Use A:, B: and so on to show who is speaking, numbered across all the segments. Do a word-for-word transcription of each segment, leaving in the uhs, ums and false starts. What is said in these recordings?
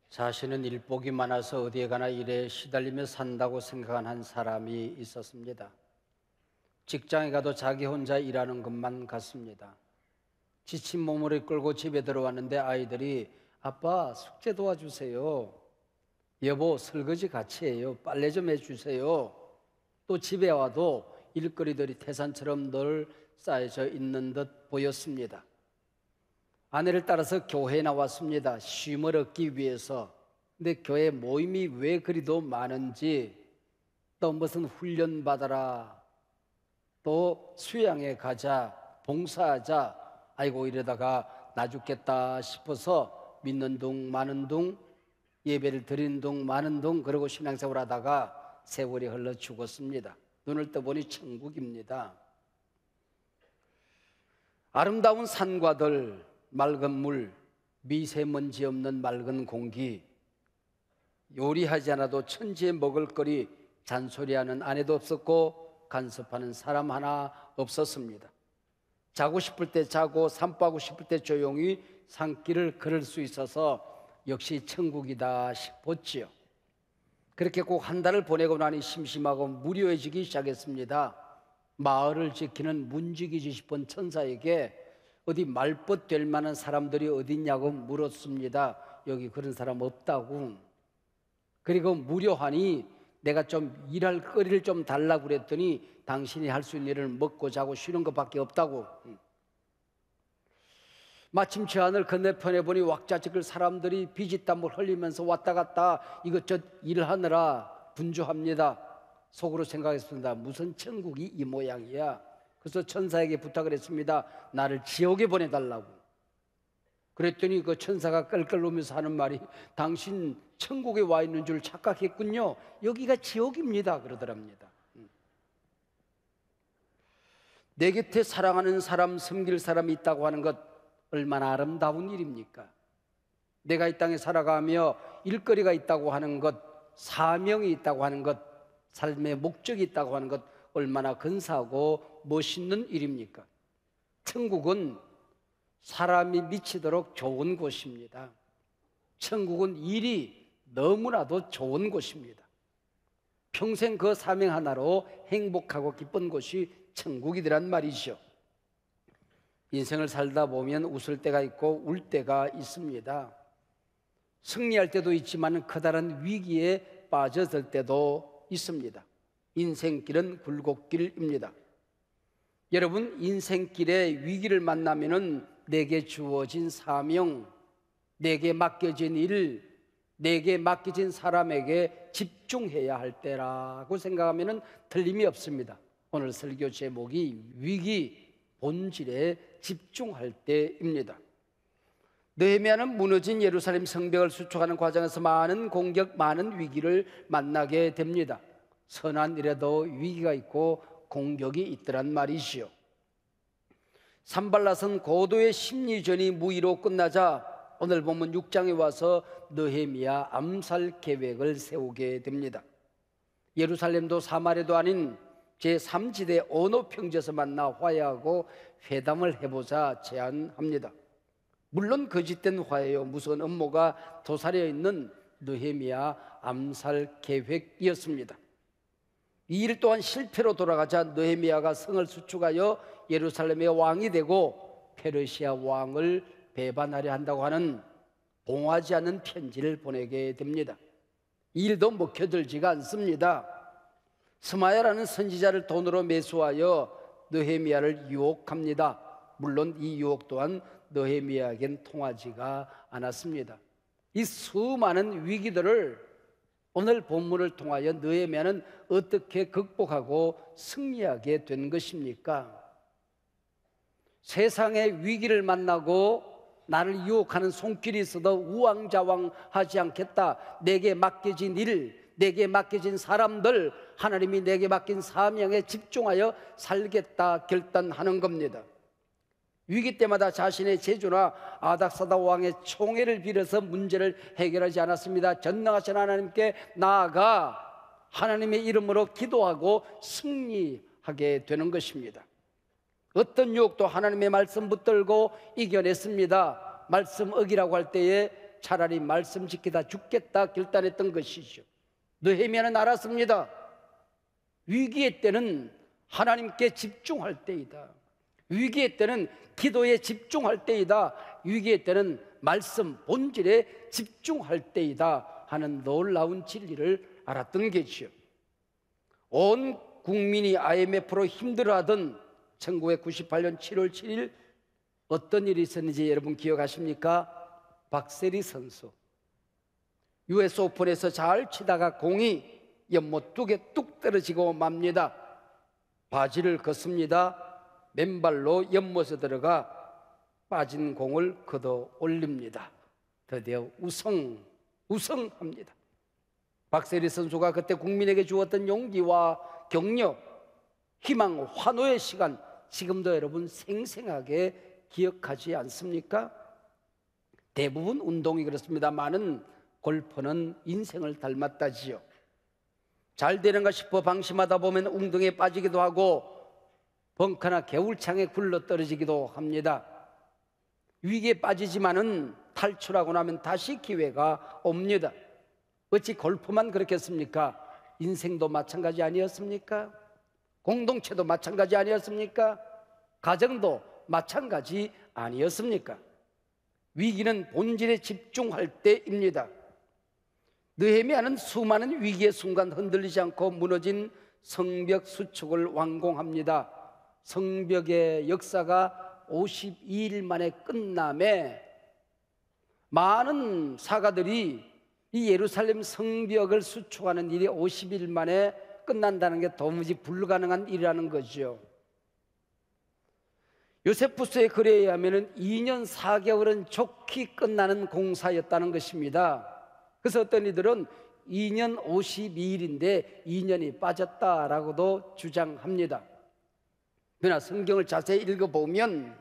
A: 자신은 일복이 많아서 어디에 가나 일에 시달리며 산다고 생각한 한 사람이 있었습니다. 직장에 가도 자기 혼자 일하는 것만 같습니다. 지친 몸을 끌고 집에 들어왔는데 아이들이 아빠 숙제 도와주세요. 여보 설거지 같이 해요. 빨래 좀 해주세요. 또 집에 와도 일거리들이 태산처럼 늘 쌓여져 있는 듯 보였습니다. 아내를 따라서 교회에 나왔습니다. 쉼을 얻기 위해서. 근데 교회 모임이 왜 그리도 많은지, 또 무슨 훈련 받아라, 또 수양에 가자, 봉사하자, 아이고 이러다가 나 죽겠다 싶어서 믿는 둥 마는 둥, 예배를 드리는 둥 마는 둥, 그러고 신앙생활 하다가 세월이 흘러 죽었습니다. 눈을 떠보니 천국입니다. 아름다운 산과들, 맑은 물, 미세먼지 없는 맑은 공기, 요리하지 않아도 천지에 먹을거리, 잔소리하는 아내도 없었고 간섭하는 사람 하나 없었습니다. 자고 싶을 때 자고 산보하고 싶을 때 조용히 산길을 걸을 수 있어서 역시 천국이다 싶었지요. 그렇게 꼭 한 달을 보내고 나니 심심하고 무료해지기 시작했습니다. 마을을 지키는 문지기지 싶은 천사에게 어디 말벗 될 만한 사람들이 어딨냐고 물었습니다. 여기 그런 사람 없다고. 그리고 무료하니 내가 좀 일할 거리를 좀 달라고 그랬더니 당신이 할 수 있는 일을 먹고 자고 쉬는 것밖에 없다고. 마침 저 하늘 건너편에 보니 왁자지껄 사람들이 비지땀을 흘리면서 왔다 갔다 이것저것 일하느라 분주합니다. 속으로 생각했습니다. 무슨 천국이 이 모양이야. 그래서 천사에게 부탁을 했습니다. 나를 지옥에 보내달라고. 그랬더니 그 천사가 끌끌 웃으면서 하는 말이 당신 천국에 와 있는 줄 착각했군요. 여기가 지옥입니다. 그러더랍니다. 내 곁에 사랑하는 사람, 섬길 사람이 있다고 하는 것 얼마나 아름다운 일입니까? 내가 이 땅에 살아가며 일거리가 있다고 하는 것, 사명이 있다고 하는 것, 삶의 목적이 있다고 하는 것 얼마나 근사하고 멋있는 일입니까? 천국은 사람이 미치도록 좋은 곳입니다. 천국은 일이 너무나도 좋은 곳입니다. 평생 그 사명 하나로 행복하고 기쁜 곳이 천국이란 말이죠. 인생을 살다 보면 웃을 때가 있고 울 때가 있습니다. 승리할 때도 있지만 커다란 위기에 빠져들 때도 있습니다. 인생길은 굴곡길입니다. 여러분, 인생길에 위기를 만나면은 내게 주어진 사명, 내게 맡겨진 일, 내게 맡겨진 사람에게 집중해야 할 때라고 생각하면은 틀림이 없습니다. 오늘 설교 제목이 위기 본질에 집중할 때입니다. 느헤미야는 무너진 예루살렘 성벽을 수축하는 과정에서 많은 공격, 많은 위기를 만나게 됩니다. 선한 일에도 위기가 있고 공격이 있더란 말이지요. 산발랏은 고도의 심리전이 무의로 끝나자 오늘 보면 육 장에 와서 느헤미야 암살 계획을 세우게 됩니다. 예루살렘도 사마리아도 아닌 제삼 지대 어느 평지에서 만나 화해하고 회담을 해보자 제안합니다. 물론 거짓된 화해요. 무서운 음모가 도사려 있는 느헤미야 암살 계획이었습니다. 이 일 또한 실패로 돌아가자 느헤미야가 성을 수축하여 예루살렘의 왕이 되고 페르시아 왕을 배반하려 한다고 하는 봉하지 않는 편지를 보내게 됩니다. 이 일도 먹혀들지가 않습니다. 스마야라는 선지자를 돈으로 매수하여 느헤미야를 유혹합니다. 물론 이 유혹 또한 느헤미야에겐 통하지가 않았습니다. 이 수많은 위기들을 오늘 본문을 통하여 느헤미야는 어떻게 극복하고 승리하게 된 것입니까? 세상의 위기를 만나고 나를 유혹하는 손길이 있어도 우왕좌왕하지 않겠다. 내게 맡겨진 일, 내게 맡겨진 사람들, 하나님이 내게 맡긴 사명에 집중하여 살겠다 결단하는 겁니다. 위기 때마다 자신의 제주나 아닥사다 왕의 총애를 빌어서 문제를 해결하지 않았습니다. 전능하신 하나님께 나아가 하나님의 이름으로 기도하고 승리하게 되는 것입니다. 어떤 유혹도 하나님의 말씀 붙들고 이겨냈습니다. 말씀 어기라고 할 때에 차라리 말씀 지키다 죽겠다 결단했던 것이죠. 느헤미야는 알았습니다. 위기의 때는 하나님께 집중할 때이다. 위기의 때는 기도에 집중할 때이다. 위기의 때는 말씀 본질에 집중할 때이다 하는 놀라운 진리를 알았던 게지요. 온 국민이 아이엠에프로 힘들어하던 천구백구십팔 년 칠월 칠일 어떤 일이 있었는지 여러분 기억하십니까? 박세리 선수 유에스 오픈에서 잘 치다가 공이 연못 뚝에 뚝 떨어지고 맙니다. 바지를 걷습니다. 맨발로 연못에 들어가 빠진 공을 걷어 올립니다. 드디어 우승, 우승합니다. 박세리 선수가 그때 국민에게 주었던 용기와 격려, 희망, 환호의 시간 지금도 여러분 생생하게 기억하지 않습니까? 대부분 운동이 그렇습니다만은 골프는 인생을 닮았다지요. 잘 되는가 싶어 방심하다 보면 웅덩이에 빠지기도 하고 벙커나 개울창에 굴러 떨어지기도 합니다. 위기에 빠지지만은 탈출하고 나면 다시 기회가 옵니다. 어찌 골프만 그렇겠습니까? 인생도 마찬가지 아니었습니까? 공동체도 마찬가지 아니었습니까? 가정도 마찬가지 아니었습니까? 위기는 본질에 집중할 때입니다. 느헤미야는 수많은 위기의 순간 흔들리지 않고 무너진 성벽 수축을 완공합니다. 성벽의 역사가 오십이 일 만에 끝남에 많은 사가들이 이 예루살렘 성벽을 수축하는 일이 오십 일 만에 끝난다는 게 도무지 불가능한 일이라는 거죠. 요세푸스의 글에 의하면 이 년 사 개월은 좋게 끝나는 공사였다는 것입니다. 그래서 어떤 이들은 이 년 오십이 일인데 이 년이 빠졌다라고도 주장합니다. 그러나 성경을 자세히 읽어보면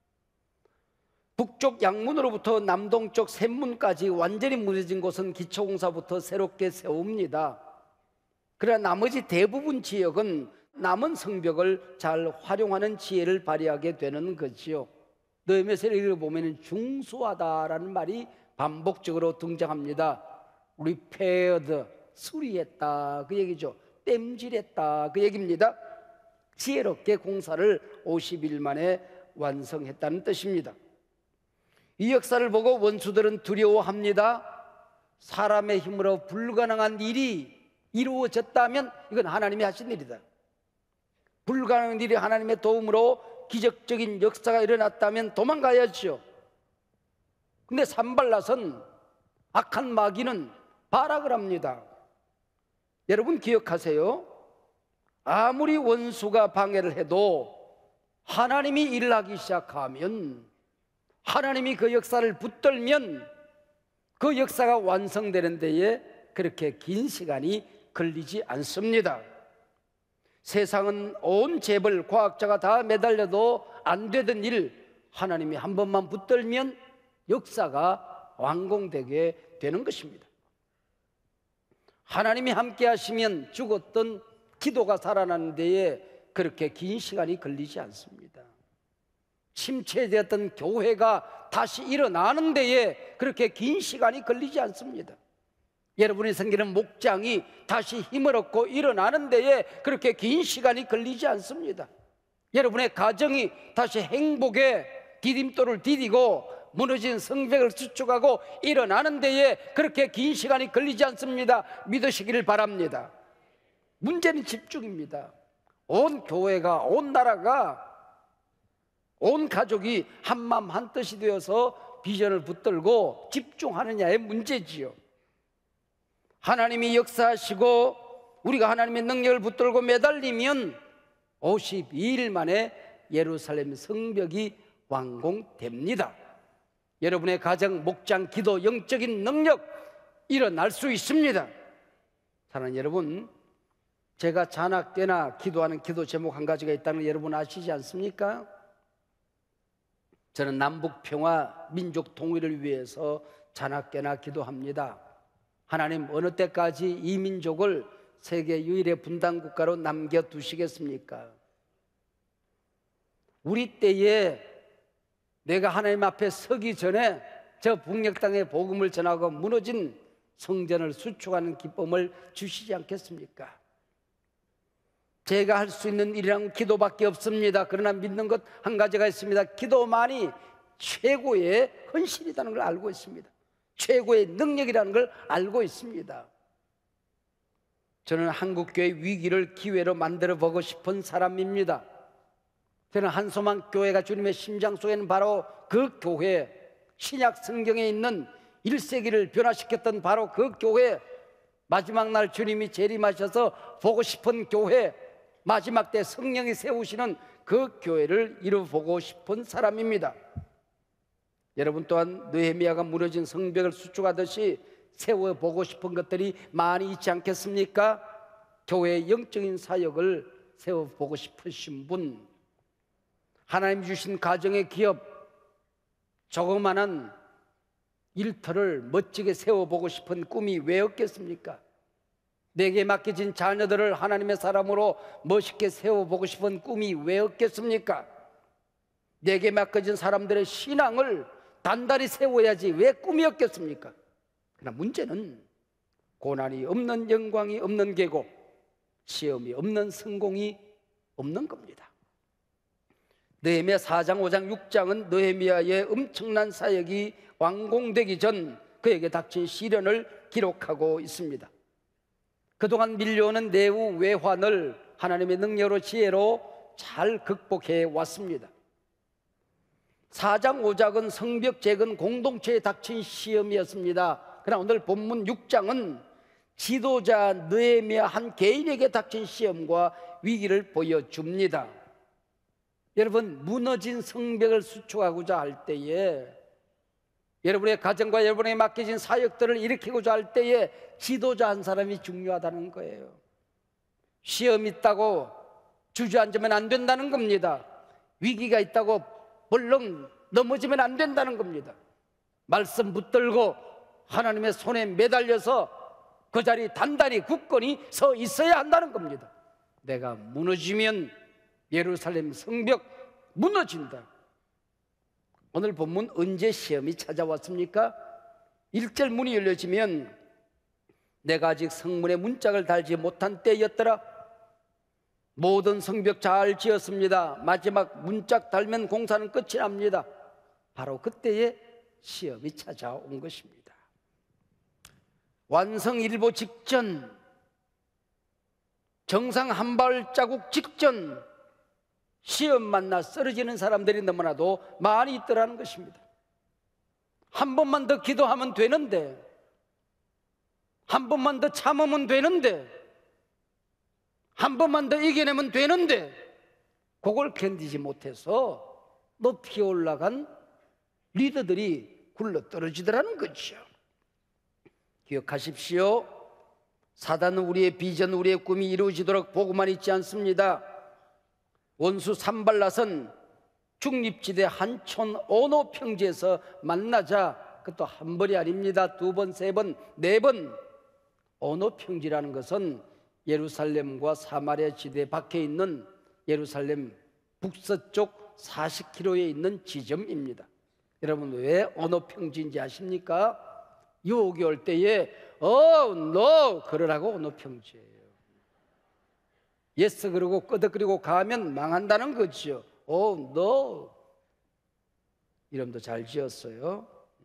A: 북쪽 양문으로부터 남동쪽 샘문까지 완전히 무너진 곳은 기초공사부터 새롭게 세웁니다. 그러나 나머지 대부분 지역은 남은 성벽을 잘 활용하는 지혜를 발휘하게 되는 거지요. 느헤미야서를 읽어보면 중수하다라는 말이 반복적으로 등장합니다. repaired, 수리했다 그 얘기죠. 땜질했다 그 얘기입니다. 지혜롭게 공사를 오십 일 만에 완성했다는 뜻입니다. 이 역사를 보고 원수들은 두려워합니다. 사람의 힘으로 불가능한 일이 이루어졌다면 이건 하나님이 하신 일이다. 불가능한 일이 하나님의 도움으로 기적적인 역사가 일어났다면 도망가야죠. 근데 산발랏은 악한 마귀는 발악을 합니다. 여러분 기억하세요. 아무리 원수가 방해를 해도 하나님이 일을 하기 시작하면, 하나님이 그 역사를 붙들면 그 역사가 완성되는 데에 그렇게 긴 시간이 걸리지 않습니다. 세상은 온 재벌, 과학자가 다 매달려도 안 되던 일, 하나님이 한 번만 붙들면 역사가 완공되게 되는 것입니다. 하나님이 함께 하시면 죽었던 기도가 살아나는 데에 그렇게 긴 시간이 걸리지 않습니다. 침체되었던 교회가 다시 일어나는 데에 그렇게 긴 시간이 걸리지 않습니다. 여러분이 섬기는 목장이 다시 힘을 얻고 일어나는 데에 그렇게 긴 시간이 걸리지 않습니다. 여러분의 가정이 다시 행복의 디딤돌을 디디고 무너진 성벽을 수축하고 일어나는 데에 그렇게 긴 시간이 걸리지 않습니다. 믿으시기를 바랍니다. 문제는 집중입니다. 온 교회가, 온 나라가, 온 가족이 한마음 한뜻이 되어서 비전을 붙들고 집중하느냐의 문제지요. 하나님이 역사하시고 우리가 하나님의 능력을 붙들고 매달리면 오십이 일 만에 예루살렘 성벽이 완공됩니다. 여러분의 가정, 목장, 기도, 영적인 능력 일어날 수 있습니다. 사랑하는 여러분, 제가 잔악 때나 기도하는 기도 제목 한 가지가 있다는 걸 여러분 아시지 않습니까? 저는 남북 평화, 민족 통일을 위해서 잔악 때나 기도합니다. 하나님, 어느 때까지 이 민족을 세계 유일의 분단 국가로 남겨두시겠습니까? 우리 때에 내가 하나님 앞에 서기 전에 저 북녘 땅에 복음을 전하고 무너진 성전을 수축하는 기쁨을 주시지 않겠습니까? 제가 할 수 있는 일이란 기도밖에 없습니다. 그러나 믿는 것 한 가지가 있습니다. 기도만이 최고의 헌신이라는 걸 알고 있습니다. 최고의 능력이라는 걸 알고 있습니다. 저는 한국교회 위기를 기회로 만들어 보고 싶은 사람입니다. 저는 한소망 교회가 주님의 심장 속에는 바로 그 교회, 신약 성경에 있는 일 세기를 변화시켰던 바로 그 교회, 마지막 날 주님이 재림하셔서 보고 싶은 교회, 마지막 때 성령이 세우시는 그 교회를 이루어보고 싶은 사람입니다. 여러분 또한 느헤미야가 무너진 성벽을 수축하듯이 세워보고 싶은 것들이 많이 있지 않겠습니까? 교회의 영적인 사역을 세워보고 싶으신 분, 하나님 주신 가정의 기업, 조그마한 일터를 멋지게 세워보고 싶은 꿈이 왜 없겠습니까? 내게 맡겨진 자녀들을 하나님의 사람으로 멋있게 세워보고 싶은 꿈이 왜 없겠습니까? 내게 맡겨진 사람들의 신앙을 단단히 세워야지 왜 꿈이 없겠습니까? 그러나 문제는 고난이 없는 영광이 없는 계곡, 시험이 없는 성공이 없는 겁니다. 느헤미야 사 장, 오 장, 육 장은 느헤미야의 엄청난 사역이 완공되기 전 그에게 닥친 시련을 기록하고 있습니다. 그동안 밀려오는 내후 외환을 하나님의 능력으로 지혜로 잘 극복해 왔습니다. 사 장, 오 장은 성벽 재건 공동체에 닥친 시험이었습니다. 그러나 오늘 본문 육 장은 지도자 느헤미야 한 개인에게 닥친 시험과 위기를 보여줍니다. 여러분, 무너진 성벽을 수축하고자 할 때에, 여러분의 가정과 여러분에게 맡겨진 사역들을 일으키고자 할 때에 지도자 한 사람이 중요하다는 거예요. 시험 있다고 주저앉으면 안 된다는 겁니다. 위기가 있다고 벌렁 넘어지면 안 된다는 겁니다. 말씀 붙들고 하나님의 손에 매달려서 그 자리 단단히 굳건히 서 있어야 한다는 겁니다. 내가 무너지면 예루살렘 성벽 무너진다. 오늘 본문 언제 시험이 찾아왔습니까? 일 절 문이 열려지면 내가 아직 성문에 문짝을 달지 못한 때였더라. 모든 성벽 잘 지었습니다. 마지막 문짝 달면 공사는 끝이 납니다. 바로 그때에 시험이 찾아온 것입니다. 완성일보 직전, 정상 한 발자국 직전 시험 만나 쓰러지는 사람들이 너무나도 많이 있더라는 것입니다. 한 번만 더 기도하면 되는데, 한 번만 더 참으면 되는데, 한 번만 더 이겨내면 되는데, 그걸 견디지 못해서 높이 올라간 리더들이 굴러 떨어지더라는 거죠. 기억하십시오. 사단은 우리의 비전, 우리의 꿈이 이루어지도록 보고만 있지 않습니다. 원수 산발랏은 중립지대 한촌 어느 평지에서 만나자, 그것도 한 번이 아닙니다. 두 번, 세 번, 네 번. 어느 평지라는 것은 예루살렘과 사마리아 지대 밖에 있는 예루살렘 북서쪽 사십 킬로미터에 있는 지점입니다. 여러분, 왜 어느 평지인지 아십니까? 유혹이 올 때에 어, 너 그러라고 어느 평지예요. 예스 그러고 끄덕거리고 가면 망한다는 거죠. 어, 너 이름도 잘 지었어요.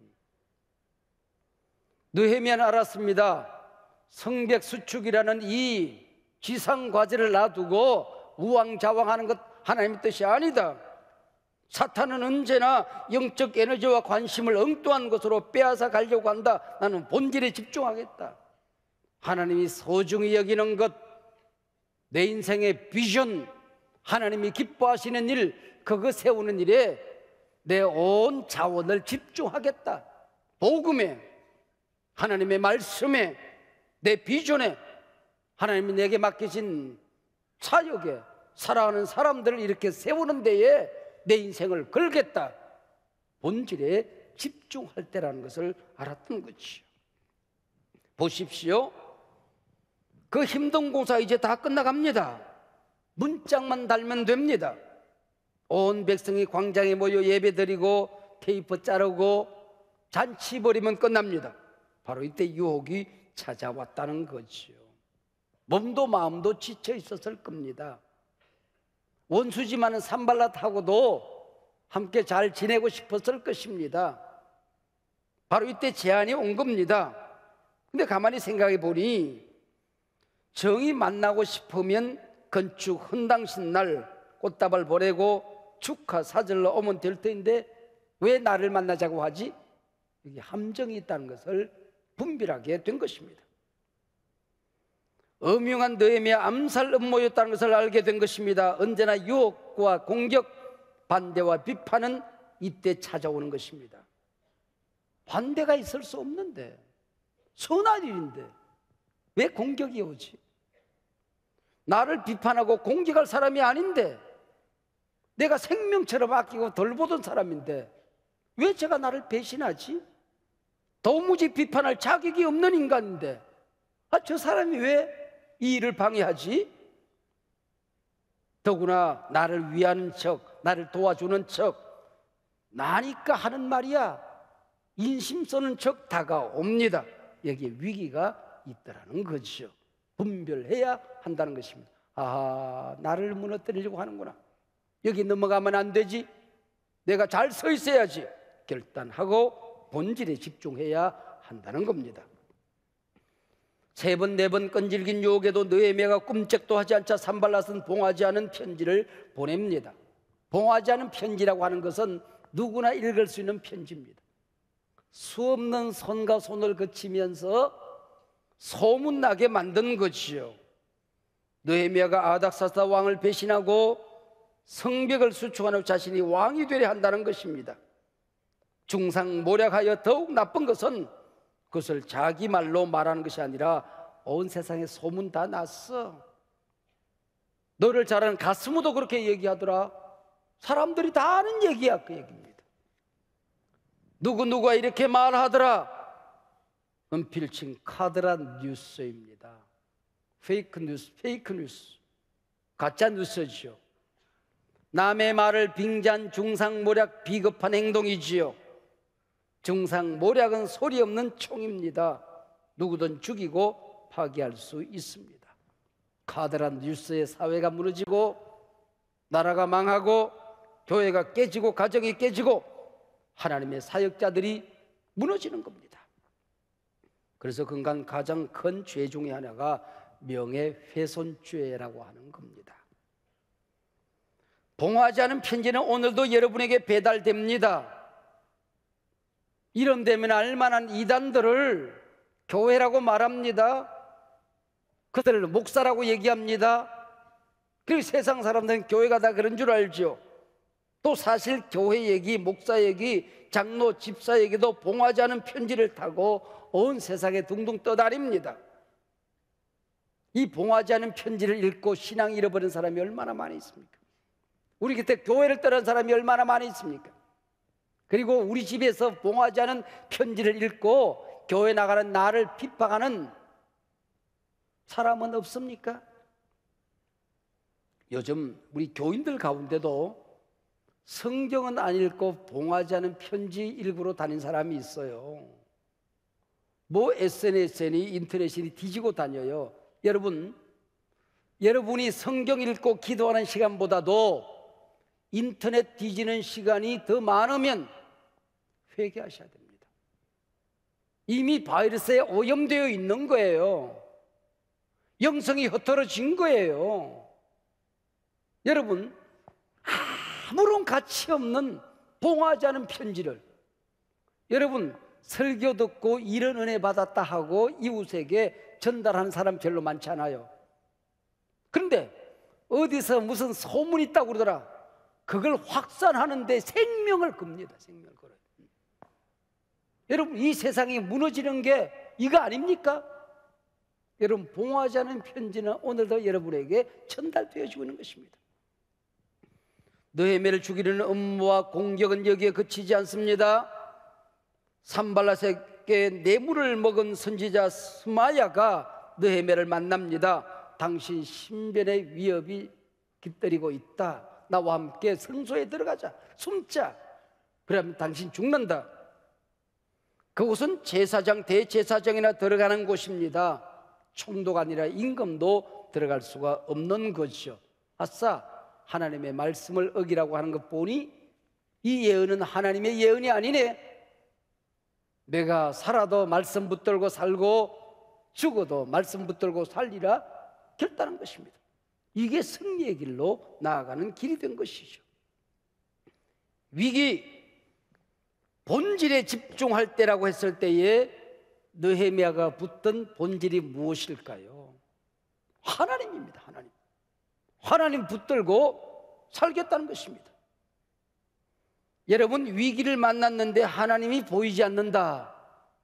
A: 느헤미야는 알았습니다. 성벽 수축이라는 이 지상 과제를 놔두고 우왕좌왕하는 것 하나님의 뜻이 아니다. 사탄은 언제나 영적 에너지와 관심을 엉뚱한 것으로 빼앗아 가려고 한다. 나는 본질에 집중하겠다. 하나님이 소중히 여기는 것, 내 인생의 비전, 하나님이 기뻐하시는 일, 그거 세우는 일에 내 온 자원을 집중하겠다. 복음에, 하나님의 말씀에, 내 비전에, 하나님이 내게 맡기신 사역에 살아가는 사람들을 이렇게 세우는 데에 내 인생을 걸겠다. 본질에 집중할 때라는 것을 알았던 거지요. 보십시오. 그 힘든 공사 이제 다 끝나갑니다. 문짝만 달면 됩니다. 온 백성이 광장에 모여 예배드리고 테이프 자르고 잔치 벌이면 끝납니다. 바로 이때 유혹이 찾아왔다는 거지요. 몸도 마음도 지쳐 있었을 겁니다. 원수지만은 산발랏하고도 함께 잘 지내고 싶었을 것입니다. 바로 이때 제안이 온 겁니다. 근데 가만히 생각해 보니 정이 만나고 싶으면 건축 헌당식 날 꽃다발 보내고 축하 사절로 오면 될 텐데 왜 나를 만나자고 하지? 여기 함정이 있다는 것을 분별하게 된 것입니다. 음흉한 느헤미야 암살 음모였다는 것을 알게 된 것입니다. 언제나 유혹과 공격, 반대와 비판은 이때 찾아오는 것입니다. 반대가 있을 수 없는데, 선한 일인데 왜 공격이 오지? 나를 비판하고 공격할 사람이 아닌데, 내가 생명처럼 아끼고 돌보던 사람인데 왜 제가 나를 배신하지? 도무지 비판할 자격이 없는 인간인데 아, 저 사람이 왜 이 일을 방해하지? 더구나 나를 위하는 척, 나를 도와주는 척, 나니까 하는 말이야. 인심 쓰는 척 다가옵니다. 여기에 위기가 있다라는 거죠. 분별해야 한다는 것입니다. 아, 나를 무너뜨리려고 하는구나. 여기 넘어가면 안 되지. 내가 잘 서 있어야지. 결단하고 본질에 집중해야 한다는 겁니다. 세 번, 네 번 끈질긴 유혹에도 느헤미야가 꿈쩍도 하지 않자 산발랏은 봉하지 않은 편지를 보냅니다. 봉하지 않은 편지라고 하는 것은 누구나 읽을 수 있는 편지입니다. 수없는 손과 손을 거치면서 소문나게 만든 것이요. 느헤미야가 아닥사스다 왕을 배신하고 성벽을 수축하는 자신이 왕이 되려 한다는 것입니다. 중상모략하여 더욱 나쁜 것은 그것을 자기 말로 말하는 것이 아니라 온 세상에 소문 다 났어. 너를 잘 아는 가스무도 그렇게 얘기하더라. 사람들이 다 아는 얘기야. 그 얘기입니다. 누구누구가 이렇게 말하더라. 은필칭 카드란 뉴스입니다. 페이크 뉴스, 페이크 뉴스, 가짜 뉴스지요. 남의 말을 빙자한 중상모략, 비겁한 행동이지요. 중상모략은 소리 없는 총입니다. 누구든 죽이고 파괴할 수 있습니다. 카드란 뉴스에 사회가 무너지고 나라가 망하고 교회가 깨지고 가정이 깨지고 하나님의 사역자들이 무너지는 겁니다. 그래서 그간 가장 큰 죄 중에 하나가 명예훼손죄라고 하는 겁니다. 봉하지 않은 편지는 오늘도 여러분에게 배달됩니다. 이름 되면 알만한 이단들을 교회라고 말합니다. 그들을 목사라고 얘기합니다. 그리고 세상 사람들은 교회가 다 그런 줄 알죠. 또 사실 교회 얘기, 목사 얘기, 장로, 집사 얘기도 봉하지 않은 편지를 타고 온 세상에 둥둥 떠다닙니다. 이 봉하지 않은 편지를 읽고 신앙 잃어버린 사람이 얼마나 많이 있습니까? 우리 곁에 교회를 떠난 사람이 얼마나 많이 있습니까? 그리고 우리 집에서 봉하지 않은 편지를 읽고 교회 나가는 나를 핍박하는 사람은 없습니까? 요즘 우리 교인들 가운데도 성경은 안 읽고 봉하지 않은 편지 읽으러 다닌 사람이 있어요. 뭐 에스엔에스니 인터넷이 뒤지고 다녀요. 여러분, 여러분이 성경 읽고 기도하는 시간보다도 인터넷 뒤지는 시간이 더 많으면 회개하셔야 됩니다. 이미 바이러스에 오염되어 있는 거예요. 영성이 흩어진 거예요. 여러분, 아무런 가치 없는 봉하지 않은 편지를 여러분 설교 듣고 이런 은혜 받았다 하고 이웃에게 전달하는 사람 별로 많지 않아요. 그런데 어디서 무슨 소문이 있다고 그러더라. 그걸 확산하는데 생명을 겁니다. 생명을 걸어요. 여러분, 이 세상이 무너지는 게 이거 아닙니까? 여러분, 봉하지 않은 편지는 오늘도 여러분에게 전달되어지고 있는 것입니다. 느헤미야를 죽이려는 음모와 공격은 여기에 그치지 않습니다. 산발랏에게 뇌물을 먹은 선지자 스마야가 느헤미야를 만납니다. 당신 신변의 위협이 깃들이고 있다. 나와 함께 성소에 들어가자. 숨자. 그러면 당신 죽는다. 그곳은 제사장, 대제사장이나 들어가는 곳입니다. 총독 아니라 임금도 들어갈 수가 없는 것이죠. 아싸, 하나님의 말씀을 어기라고 하는 것 보니 이 예언은 하나님의 예언이 아니네. 내가 살아도 말씀 붙들고 살고 죽어도 말씀 붙들고 살리라 결단한 것입니다. 이게 승리의 길로 나아가는 길이 된 것이죠. 위기, 본질에 집중할 때라고 했을 때에 느헤미야가 붙든 본질이 무엇일까요? 하나님입니다. 하나님. 하나님 붙들고 살겠다는 것입니다. 여러분, 위기를 만났는데 하나님이 보이지 않는다,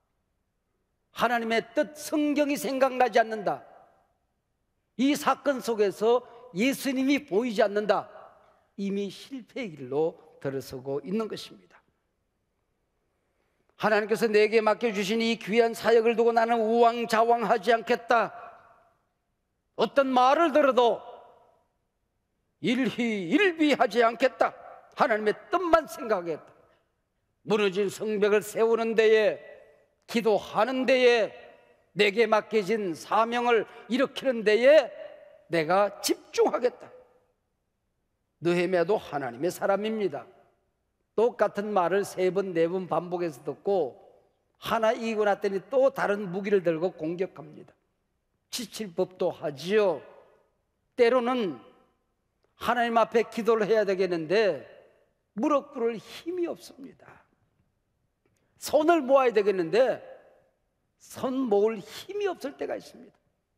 A: 하나님의 뜻, 성경이 생각나지 않는다, 이 사건 속에서 예수님이 보이지 않는다, 이미 실패의 길로 들어서고 있는 것입니다. 하나님께서 내게 맡겨주신 이 귀한 사역을 두고 나는 우왕좌왕하지 않겠다. 어떤 말을 들어도 일희일비하지 않겠다. 하나님의 뜻만 생각하겠다. 무너진 성벽을 세우는 데에, 기도하는 데에, 내게 맡겨진 사명을 일으키는 데에 내가 집중하겠다. 느헤미야도 하나님의 사람입니다. 똑같은 말을 세 번, 네 번 반복해서 듣고 하나 이기고 났더니 또 다른 무기를 들고 공격합니다. 지칠 법도 하지요. 때로는 하나님 앞에 기도를 해야 되겠는데 무릎 꿇을 힘이 없습니다. 손을 모아야 되겠는데 손 모을 힘이 없을 때가 있습니다.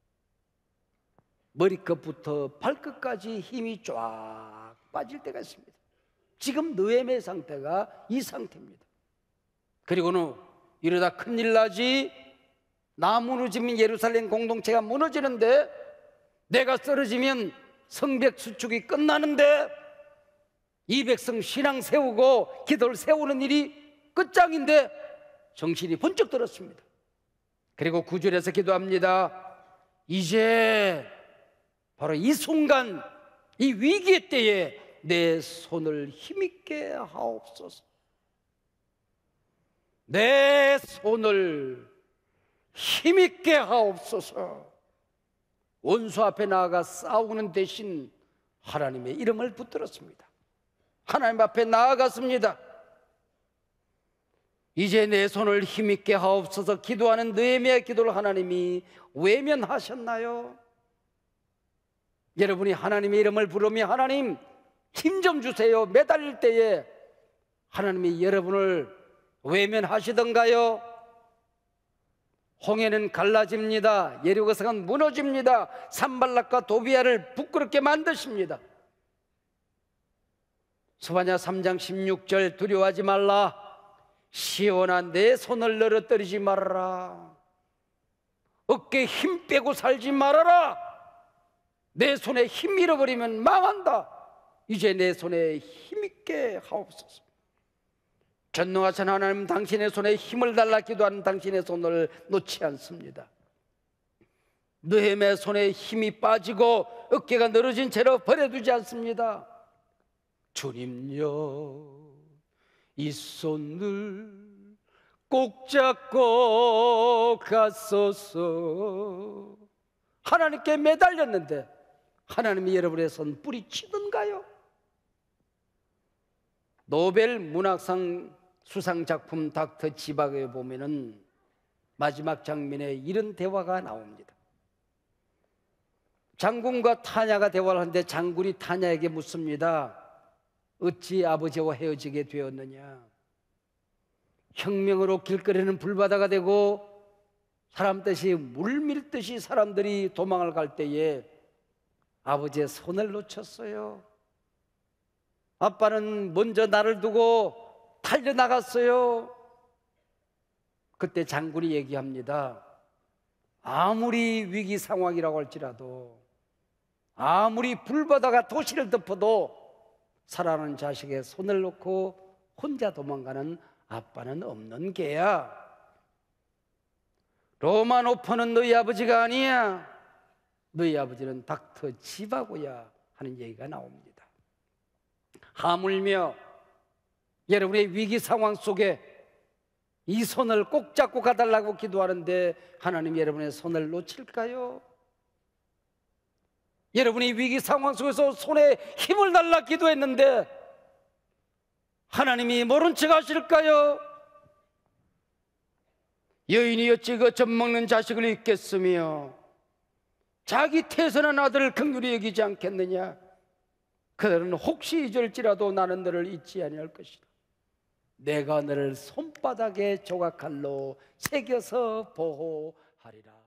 A: 머리끝부터 발끝까지 힘이 쫙 빠질 때가 있습니다. 지금 느헤미야의 상태가 이 상태입니다. 그리고는 이러다 큰일 나지, 나 무너지면 예루살렘 공동체가 무너지는데, 내가 쓰러지면 성벽 수축이 끝나는데, 이 백성 신앙 세우고 기도를 세우는 일이 끝장인데 정신이 번쩍 들었습니다. 그리고 구 절에서 기도합니다. 이제 바로 이 순간, 이 위기의 때에 내 손을 힘있게 하옵소서. 내 손을 힘있게 하옵소서. 원수 앞에 나아가 싸우는 대신 하나님의 이름을 붙들었습니다. 하나님 앞에 나아갔습니다. 이제 내 손을 힘있게 하옵소서. 기도하는 느헤미야의 기도를 하나님이 외면하셨나요? 여러분이 하나님의 이름을 부르며 하나님 힘 좀 주세요 매달릴 때에 하나님이 여러분을 외면하시던가요? 홍해는 갈라집니다. 예리고성은 무너집니다. 산발락과 도비야를 부끄럽게 만드십니다. 스바냐 삼 장 십육 절, 두려워하지 말라. 시온아, 내 손을 늘어뜨리지 말아라. 어깨에 힘 빼고 살지 말아라. 내 손에 힘 잃어버리면 망한다. 이제 내 손에 힘있게 하옵소서. 전능하신 하나님, 당신의 손에 힘을 달라 기도하는 당신의 손을 놓지 않습니다. 느헤미야의 손에 힘이 빠지고 어깨가 늘어진 채로 버려두지 않습니다. 주님여, 이 손을 꼭 잡고 가소서. 하나님께 매달렸는데 하나님이 여러분의 손 뿌리치던가요? 노벨 문학상 수상 작품 닥터 지박에 보면은 마지막 장면에 이런 대화가 나옵니다. 장군과 타냐가 대화를 하는데 장군이 타냐에게 묻습니다. 어찌 아버지와 헤어지게 되었느냐? 혁명으로 길거리는 불바다가 되고 사람 뜻이 물밀듯이 사람들이 도망을 갈 때에 아버지의 손을 놓쳤어요. 아빠는 먼저 나를 두고 달려나갔어요. 그때 장군이 얘기합니다. 아무리 위기 상황이라고 할지라도, 아무리 불바다가 도시를 덮어도 사랑하는 자식의 손을 놓고 혼자 도망가는 아빠는 없는 게야. 로만 오퍼는 너희 아버지가 아니야. 너희 아버지는 닥터 지바고야 하는 얘기가 나옵니다. 하물며 여러분의 위기 상황 속에 이 손을 꼭 잡고 가달라고 기도하는데 하나님이 여러분의 손을 놓칠까요? 여러분이 위기 상황 속에서 손에 힘을 달라 기도했는데 하나님이 모른 척 하실까요? 여인이 어찌 그 젖먹는 자식을 잊겠으며 자기 태어난 아들을 긍휼히 여기지 않겠느냐? 그들은 혹시 잊을지라도 나는 너를 잊지 아니할 것이다. 내가 너를 손바닥에 조각칼로 새겨서 보호하리라.